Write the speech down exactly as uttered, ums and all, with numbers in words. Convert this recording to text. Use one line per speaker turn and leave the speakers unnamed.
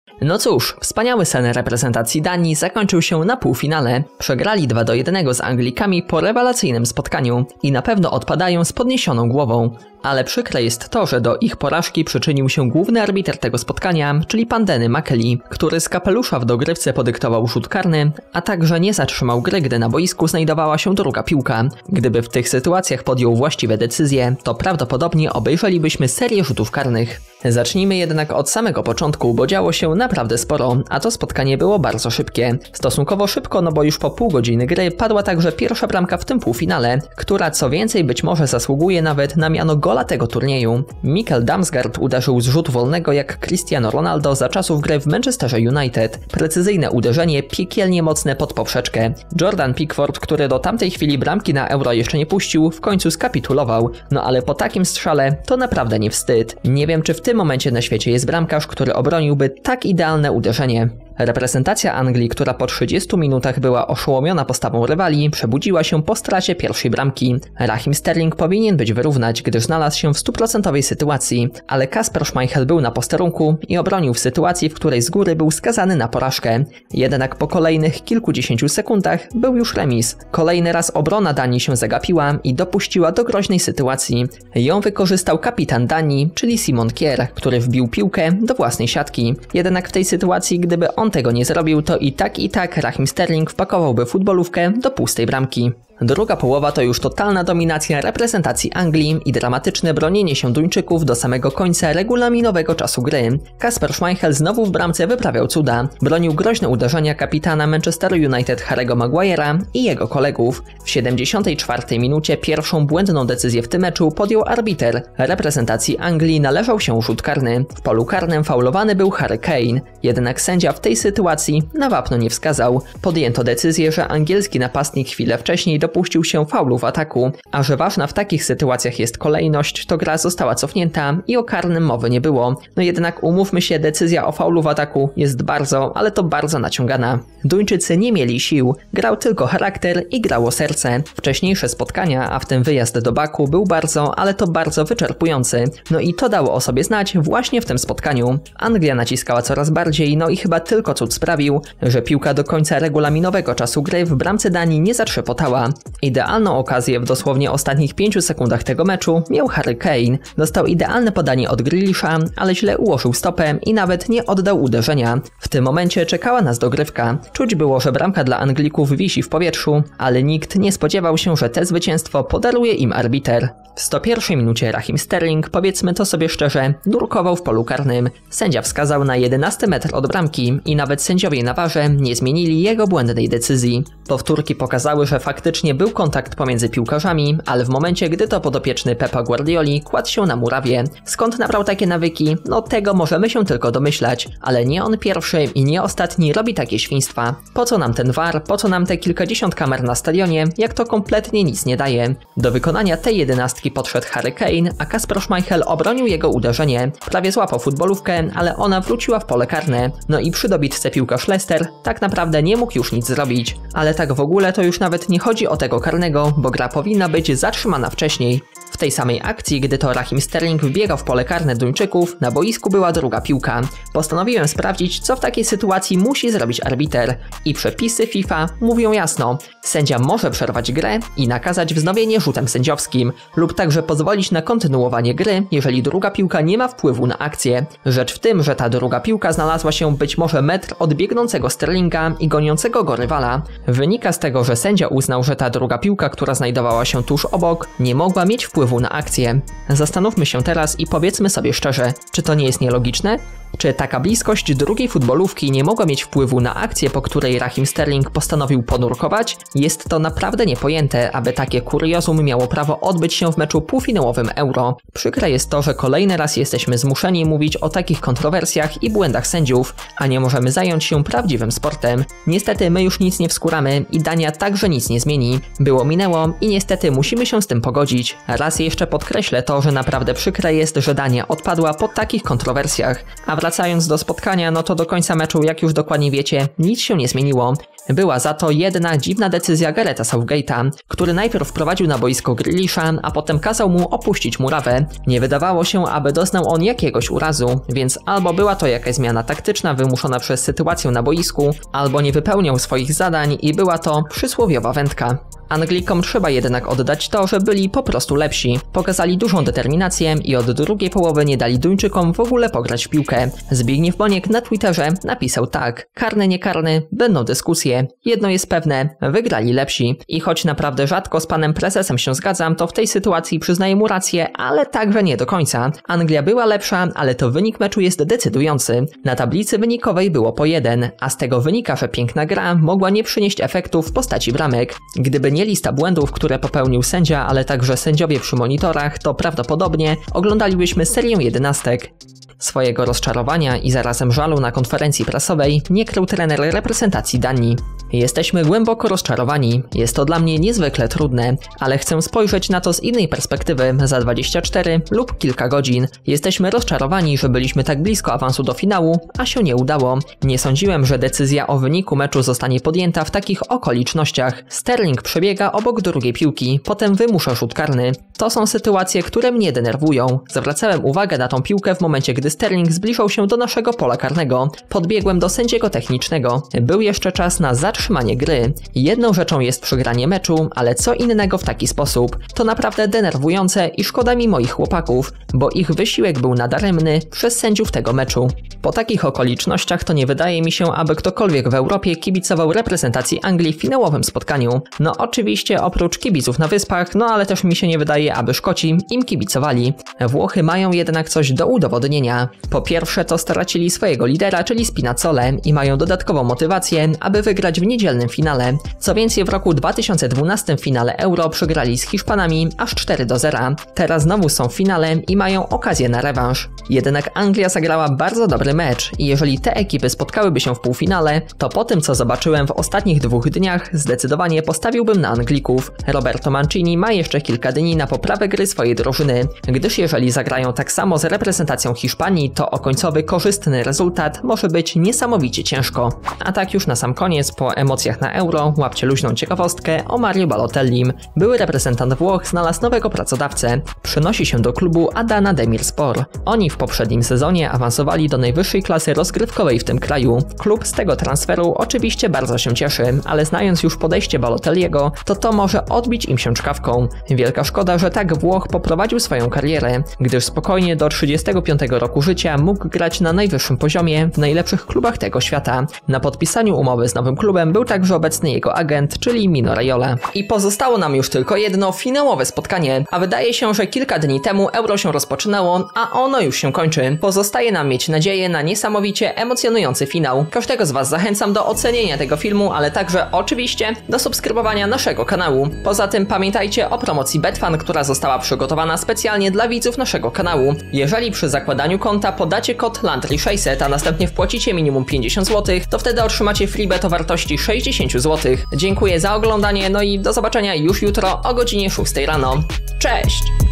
No cóż, wspaniały sen reprezentacji Danii zakończył się na półfinale. Przegrali dwa do jednego z Anglikami po rewelacyjnym spotkaniu i na pewno odpadają z podniesioną głową. Ale przykre jest to, że do ich porażki przyczynił się główny arbiter tego spotkania, czyli pan Danny McKelly, który z kapelusza w dogrywce podyktował rzut karny, a także nie zatrzymał gry, gdy na boisku znajdowała się druga piłka. Gdyby w tych sytuacjach podjął właściwe decyzje, to prawdopodobnie obejrzelibyśmy serię rzutów karnych. Zacznijmy jednak od samego początku, bo działo się naprawdę sporo, a to spotkanie było bardzo szybkie. Stosunkowo szybko, no bo już po pół godziny gry padła także pierwsza bramka w tym półfinale, która co więcej być może zasługuje nawet na miano gola tego turnieju. Mikkel Damsgaard uderzył z rzutu wolnego jak Cristiano Ronaldo za czasów gry w Manchesterze United. Precyzyjne uderzenie, piekielnie mocne pod poprzeczkę. Jordan Pickford, który do tamtej chwili bramki na Euro jeszcze nie puścił, w końcu skapitulował. No ale po takim strzale to naprawdę nie wstyd. Nie wiem, czy w tym momencie na świecie jest bramkarz, który obroniłby tak idealne uderzenie. Reprezentacja Anglii, która po trzydziestu minutach była oszołomiona postawą rywali, przebudziła się po stracie pierwszej bramki. Raheem Sterling powinien być wyrównać, gdyż znalazł się w stuprocentowej sytuacji, ale Kasper Schmeichel był na posterunku i obronił w sytuacji, w której z góry był skazany na porażkę. Jednak po kolejnych kilkudziesięciu sekundach był już remis. Kolejny raz obrona Danii się zagapiła i dopuściła do groźnej sytuacji. Ją wykorzystał kapitan Danii, czyli Simon Kjær, który wbił piłkę do własnej siatki. Jednak w tej sytuacji, gdyby on tego nie zrobił, to i tak i tak Raheem Sterling wpakowałby futbolówkę do pustej bramki. Druga połowa to już totalna dominacja reprezentacji Anglii i dramatyczne bronienie się Duńczyków do samego końca regulaminowego czasu gry. Kasper Schmeichel znowu w bramce wyprawiał cuda. Bronił groźne uderzenia kapitana Manchesteru United Harry'ego Maguire'a i jego kolegów. W siedemdziesiątej czwartej minucie pierwszą błędną decyzję w tym meczu podjął arbiter. Reprezentacji Anglii należał się rzut karny. W polu karnym faulowany był Harry Kane. Jednak sędzia w tej sytuacji na wapno nie wskazał. Podjęto decyzję, że angielski napastnik chwilę wcześniej dopuścił się faulu w ataku, a że ważna w takich sytuacjach jest kolejność, to gra została cofnięta i o karnym mowy nie było. No jednak umówmy się, decyzja o faulu w ataku jest bardzo, ale to bardzo naciągana. Duńczycy nie mieli sił, grał tylko charakter i grało serce. Wcześniejsze spotkania, a w tym wyjazd do Baku był bardzo, ale to bardzo wyczerpujący. No i to dało o sobie znać właśnie w tym spotkaniu. Anglia naciskała coraz bardziej, no i chyba tylko cud sprawił, że piłka do końca regulaminowego czasu gry w bramce Danii nie zatrzepotała. Idealną okazję w dosłownie ostatnich pięciu sekundach tego meczu miał Harry Kane. Dostał idealne podanie od Grealisha, ale źle ułożył stopę i nawet nie oddał uderzenia. W tym momencie czekała nas dogrywka. Czuć było, że bramka dla Anglików wisi w powietrzu, ale nikt nie spodziewał się, że te zwycięstwo podaruje im arbiter. W sto pierwszej minucie Raheem Sterling, powiedzmy to sobie szczerze, nurkował w polu karnym. Sędzia wskazał na jedenasty metr od bramki i nawet sędziowie na warze nie zmienili jego błędnej decyzji. Powtórki pokazały, że faktycznie był kontakt pomiędzy piłkarzami, ale w momencie, gdy to podopieczny Pepa Guardioli kładł się na murawie. Skąd nabrał takie nawyki? No tego możemy się tylko domyślać, ale nie on pierwszy i nie ostatni robi takie świństwa. Po co nam ten V A R, po co nam te kilkadziesiąt kamer na stadionie, jak to kompletnie nic nie daje? Do wykonania tej jedenastki podszedł Harry Kane, a Kasper Schmeichel obronił jego uderzenie. Prawie złapał futbolówkę, ale ona wróciła w pole karne. No i przy dobitce piłkarz Leicester tak naprawdę nie mógł już nic zrobić. Ale tak w ogóle to już nawet nie chodzi o tego karnego, bo gra powinna być zatrzymana wcześniej. W tej samej akcji, gdy to Raheem Sterling wbiegał w pole karne Duńczyków, na boisku była druga piłka. Postanowiłem sprawdzić, co w takiej sytuacji musi zrobić arbiter. I przepisy FIFA mówią jasno. Sędzia może przerwać grę i nakazać wznowienie rzutem sędziowskim, lub także pozwolić na kontynuowanie gry, jeżeli druga piłka nie ma wpływu na akcję. Rzecz w tym, że ta druga piłka znalazła się być może metr od biegnącego Sterlinga i goniącego go rywala. Wynika z tego, że sędzia uznał, że ta druga piłka, która znajdowała się tuż obok, nie mogła mieć wpływu na akcję. Zastanówmy się teraz i powiedzmy sobie szczerze, czy to nie jest nielogiczne? Czy taka bliskość drugiej futbolówki nie mogła mieć wpływu na akcję, po której Raheem Sterling postanowił ponurkować? Jest to naprawdę niepojęte, aby takie kuriozum miało prawo odbyć się w meczu półfinałowym Euro. Przykre jest to, że kolejny raz jesteśmy zmuszeni mówić o takich kontrowersjach i błędach sędziów, a nie możemy zająć się prawdziwym sportem. Niestety my już nic nie wskóramy i Dania także nic nie zmieni. Było minęło i niestety musimy się z tym pogodzić. Raz jeszcze podkreślę to, że naprawdę przykre jest, że Dania odpadła po takich kontrowersjach, a wracając do spotkania, no to do końca meczu, jak już dokładnie wiecie, nic się nie zmieniło. Była za to jedna dziwna decyzja Garetha Southgate'a, który najpierw wprowadził na boisko Grealisha, a potem kazał mu opuścić murawę. Nie wydawało się, aby doznał on jakiegoś urazu, więc albo była to jakaś zmiana taktyczna wymuszona przez sytuację na boisku, albo nie wypełniał swoich zadań i była to przysłowiowa wędka. Anglikom trzeba jednak oddać to, że byli po prostu lepsi. Pokazali dużą determinację i od drugiej połowy nie dali Duńczykom w ogóle pograć w piłkę. Zbigniew Boniek na Twitterze napisał tak: karny, nie karny, będą dyskusje. Jedno jest pewne, wygrali lepsi. I choć naprawdę rzadko z panem prezesem się zgadzam, to w tej sytuacji przyznaję mu rację, ale także nie do końca. Anglia była lepsza, ale to wynik meczu jest decydujący. Na tablicy wynikowej było po jeden, a z tego wynika, że piękna gra mogła nie przynieść efektów w postaci bramek. Gdyby nie lista błędów, które popełnił sędzia, ale także sędziowie przy monitorach, to prawdopodobnie oglądalibyśmy serię jedenastek. Swojego rozczarowania i zarazem żalu na konferencji prasowej nie krył trener reprezentacji Danii. Jesteśmy głęboko rozczarowani, jest to dla mnie niezwykle trudne, ale chcę spojrzeć na to z innej perspektywy za dwadzieścia cztery lub kilka godzin. Jesteśmy rozczarowani, że byliśmy tak blisko awansu do finału, a się nie udało. Nie sądziłem, że decyzja o wyniku meczu zostanie podjęta w takich okolicznościach. Sterling przebiega obok drugiej piłki, potem wymusza rzut karny. To są sytuacje, które mnie denerwują. Zwracałem uwagę na tą piłkę w momencie, gdy Sterling zbliżał się do naszego pola karnego. Podbiegłem do sędziego technicznego. Był jeszcze czas na zatrzymanie gry. Jedną rzeczą jest przegranie meczu, ale co innego w taki sposób. To naprawdę denerwujące i szkoda mi moich chłopaków, bo ich wysiłek był nadaremny przez sędziów tego meczu. Po takich okolicznościach to nie wydaje mi się, aby ktokolwiek w Europie kibicował reprezentacji Anglii w finałowym spotkaniu. No oczywiście oprócz kibiców na Wyspach, no ale też mi się nie wydaje, aby Szkoci im kibicowali. Włochy mają jednak coś do udowodnienia. Po pierwsze to stracili swojego lidera, czyli Spinazzolę i mają dodatkową motywację, aby wygrać w niedzielnym finale. Co więcej, w roku dwa tysiące dwunastym w finale Euro przegrali z Hiszpanami aż cztery do zera. Teraz znowu są w finale i mają okazję na rewanż. Jednak Anglia zagrała bardzo dobry mecz i jeżeli te ekipy spotkałyby się w półfinale, to po tym co zobaczyłem w ostatnich dwóch dniach zdecydowanie postawiłbym na Anglików. Roberto Mancini ma jeszcze kilka dni na poprawę gry swojej drużyny, gdyż jeżeli zagrają tak samo z reprezentacją Hiszpanii, to o końcowy korzystny rezultat może być niesamowicie ciężko. A tak już na sam koniec, po emocjach na Euro, łapcie luźną ciekawostkę o Mario Balotellim. Były reprezentant Włoch znalazł nowego pracodawcę. Przenosi się do klubu Adana Demirspor. Oni w poprzednim sezonie awansowali do najwyższej klasy rozgrywkowej w tym kraju. Klub z tego transferu oczywiście bardzo się cieszy, ale znając już podejście Balotelliego, to to może odbić im się czkawką. Wielka szkoda, że tak Włoch poprowadził swoją karierę, gdyż spokojnie do trzydziestego piątego roku życia mógł grać na najwyższym poziomie w najlepszych klubach tego świata. Na podpisaniu umowy z nowym klubem był także obecny jego agent, czyli Mino Raiola. I pozostało nam już tylko jedno finałowe spotkanie, a wydaje się, że kilka dni temu Euro się rozpoczynało, a ono już się kończy. Pozostaje nam mieć nadzieję na niesamowicie emocjonujący finał. Każdego z Was zachęcam do ocenienia tego filmu, ale także oczywiście do subskrybowania naszego kanału. Poza tym pamiętajcie o promocji Betfan, która została przygotowana specjalnie dla widzów naszego kanału. Jeżeli przy zakładaniu konta podacie kod Landry sześćset, a następnie wpłacicie minimum pięćdziesiąt złotych, to wtedy otrzymacie freebet o wartości sześćdziesiąt złotych. Dziękuję za oglądanie, no i do zobaczenia już jutro o godzinie szóstej rano. Cześć!